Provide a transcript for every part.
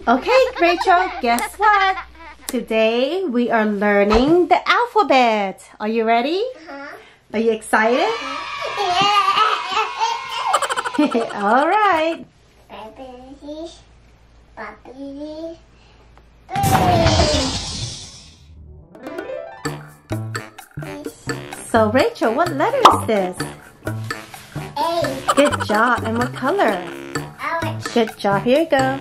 Okay, Rachel, guess what? Today we are learning the alphabet. Are you ready? Are you excited? All right. So Rachel, what letter is this? A. Good job. And what color? Orange. Good job. Here you go.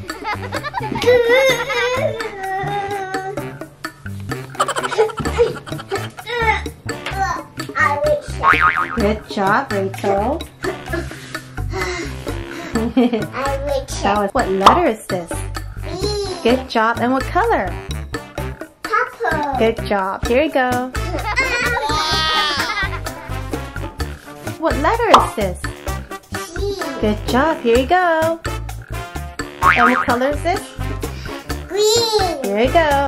Good job, Rachel. That was, what letter is this? B. Good job. And what color? Purple. Good job. Here you go. What letter is this? G. Good job. Here you go. And what color is this? Green. Here you go.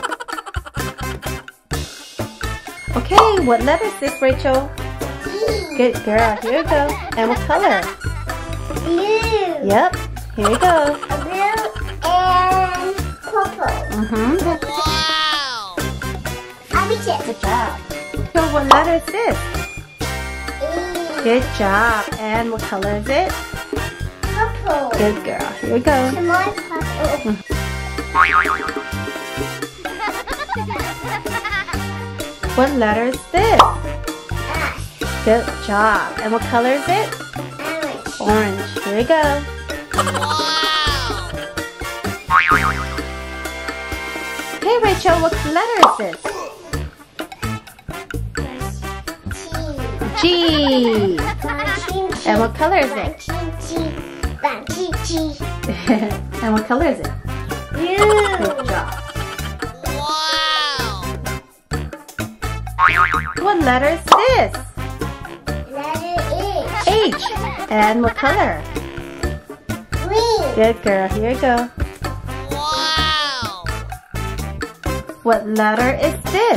Okay, what letter is this, Rachel? D. Good girl. Here you go. And what color? Blue. Yep. Here you go. Blue and purple. Wow! Orange. Good job. So what letter is this? E. Good job. And what color is it? Purple. Good girl. Here we go. Small purple. What letter is this? S. Good job. And what color is it? Orange. Orange. Here we go. Wow! Hey Rachel, what letter is this? T. G. And what color is it? G. And what color is it? Blue. Good job. Wow! What letter is this? Letter H. And what color? H. Green. Good girl. Here you go. Wow! What letter is this?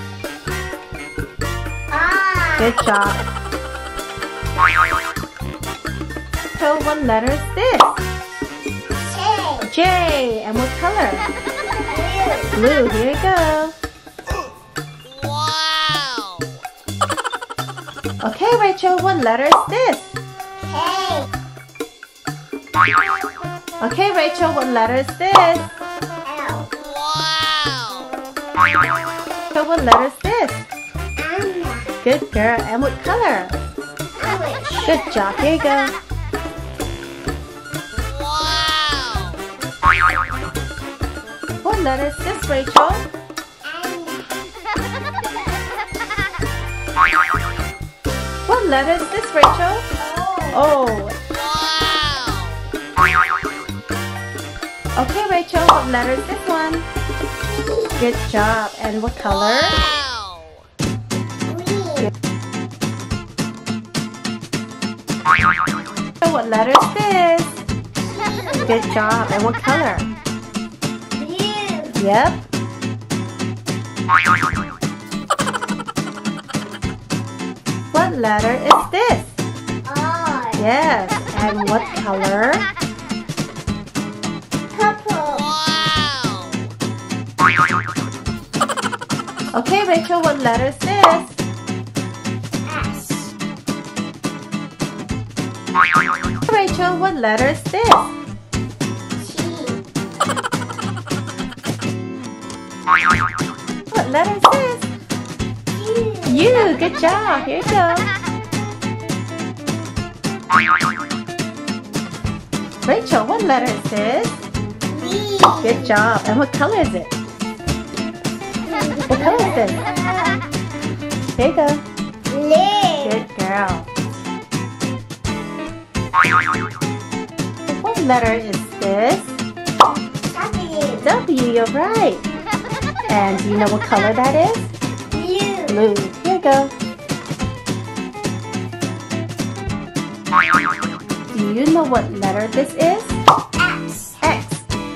R. Good job. So what letter is this? J. J. And what color? Blue. Blue. Here you go. Wow! Okay, Rachel, what letter is this? K. Okay, Rachel, what letter is this? L. Wow! So what letter is this? M. Good girl. And what color? Orange. Good job. Here you go. Wow! What letter is this, Rachel? N. What letter is this, Rachel? O. Oh. Wow! Okay, Rachel, what letter is this one? Good job. And what color? Wow! Green. So what letter is this? Good job. And what color? Blue. Yep. What letter is this? R. Yes. And what color? Purple. Wow! Okay, Rachel, what letter is this? S. Rachel, what letter is this? T. What letter is this? U. U. Good job. Here you go. Rachel, what letter is this? V. Good job. And what color is it? What color is this? Here you go. Blue. Good girl. What letter is this? W. W. You're right. And do you know what color that is? Blue. Blue. Here you go. Do you know what letter this is? X. X.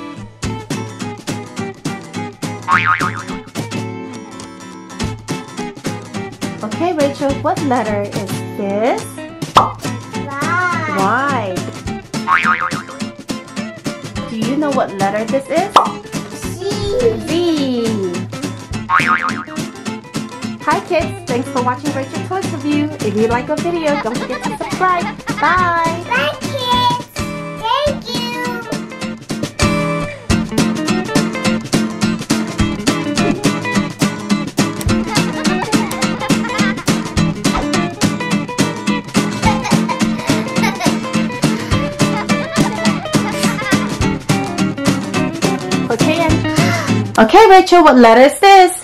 Okay, Rachel, what letter is this? Y. Y. Do you know what letter this is? Z. Hi kids, thanks for watching Rachel Toys Review. If you like our video, don't forget to subscribe. Bye. Bye, kids. Thank you. Okay, Rachel, what letter is this?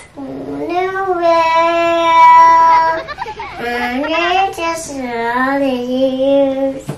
Just all the years.